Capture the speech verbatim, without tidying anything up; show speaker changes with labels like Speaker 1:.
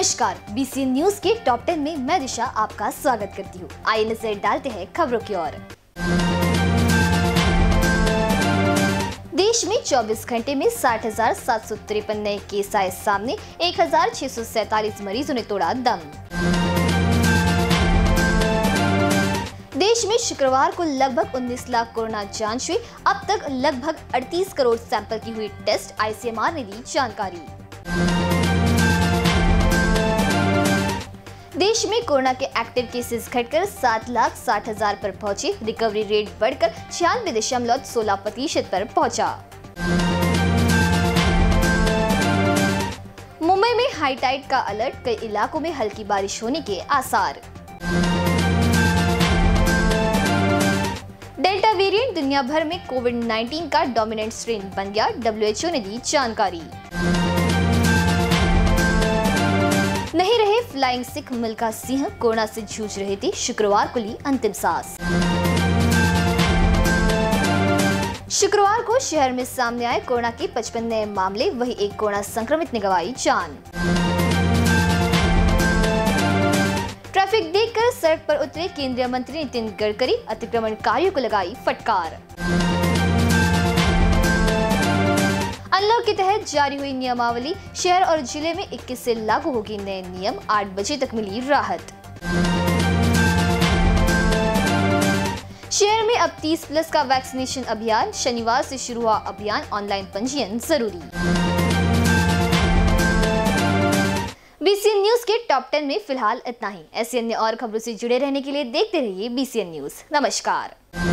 Speaker 1: नमस्कार, BCN news के top ten में मैं दिशा आपका स्वागत करती हूँ। आइए नजर डालते हैं खबरों की ओर। देश में चौबीस घंटे में साठ हजार सात सौ तिरपन नए केस आए सामने, एक हजार छह सौ सैतालीस मरीजों ने तोड़ा दम। देश में शुक्रवार को लगभग उन्नीस लाख कोरोना जांच हुई। अब तक लगभग अड़तीस करोड़ सैंपल की हुई टेस्ट, आईसीएमआर ने दी जानकारी। देश में कोरोना के एक्टिव केसेस घटकर सात लाख साठ हजार पर पहुंचे। रिकवरी रेट बढ़कर छियानवे दशमलव सोलह प्रतिशत पर पहुंचा। मुंबई में हाई टाइड का अलर्ट, कई इलाकों में हल्की बारिश होने के आसार। डेल्टा वेरिएंट दुनिया भर में कोविड उन्नीस का डोमिनेंट स्ट्रेन बन गया, डब्ल्यूएचओ ने दी जानकारी। नहीं रहे फ्लाइंग सिख मिल्खा सिंह, कोरोना से जूझ रहे थे, शुक्रवार को ली अंतिम सांस। शुक्रवार को शहर में सामने आए कोरोना के पचपन नए मामले, वही एक कोरोना संक्रमित ने गंवाई जान। ट्रैफिक देखकर सड़क पर उतरे केंद्रीय मंत्री नितिन गडकरी, अतिक्रमणकारियों को लगाई फटकार। अनलॉक के तहत जारी हुई नियमावली, शहर और जिले में इक्कीस से लागू होगी नए नियम, आठ बजे तक मिली राहत। शहर में अब तीस प्लस का वैक्सीनेशन अभियान, शनिवार से शुरू हुआ अभियान, ऑनलाइन पंजीयन जरूरी। बीसीएन न्यूज के टॉप टेन में फिलहाल इतना ही। ऐसी अन्य और खबरों से जुड़े रहने के लिए देखते रहिए बीसीएन न्यूज। नमस्कार।